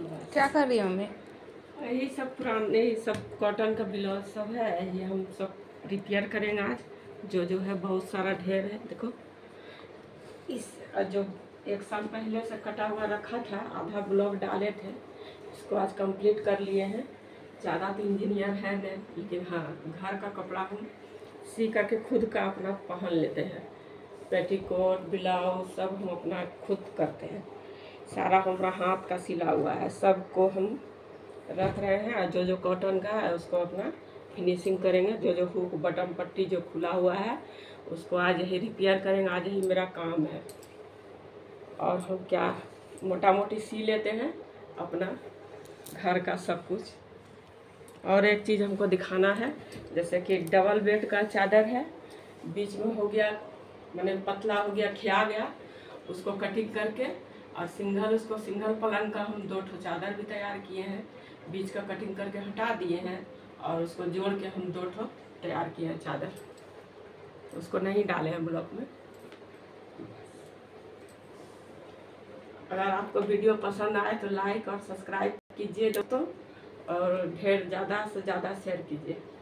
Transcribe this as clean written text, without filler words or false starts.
बस क्या कर रही हो मम्मी? यही सब पुराने सब कॉटन का ब्लाउज सब है, ये हम सब रिपेयर करेंगे आज। जो है बहुत सारा ढेर है, देखो इस जो 1 साल पहले से कटा हुआ रखा था, आधा ब्लॉक डाले थे, इसको आज कंप्लीट कर लिए हैं। ज़्यादा तो इंजीनियर है नहीं, लेकिन हाँ घर का कपड़ा हम सी करके खुद का अपना पहन लेते हैं। पेटीकोट ब्लाउज सब हम अपना खुद करते हैं। सारा हमारा हाथ का सिला हुआ है, सबको हम रख रहे हैं। और जो कॉटन का है उसको अपना फिनिशिंग करेंगे। जो हुक बटन पट्टी जो खुला हुआ है उसको आज ही रिपेयर करेंगे, आज ही मेरा काम है। और हम क्या मोटा मोटी सी लेते हैं अपना घर का सब कुछ। और एक चीज़ हमको दिखाना है, जैसे कि डबल बेड का चादर है, बीच में हो गया मैंने पतला हो गया, खिया गया, उसको कटिंग करके और उसको सिंगल पलंग का हम 2 ठो चादर भी तैयार किए हैं। बीच का कटिंग करके हटा दिए हैं और उसको जोड़ के हम 2 ठो तैयार किए हैं चादर, उसको नहीं डाले हैं ब्लॉक में। अगर आपको वीडियो पसंद आए तो लाइक और सब्सक्राइब कीजिए दोस्तों, और ढेर ज़्यादा से ज़्यादा शेयर कीजिए।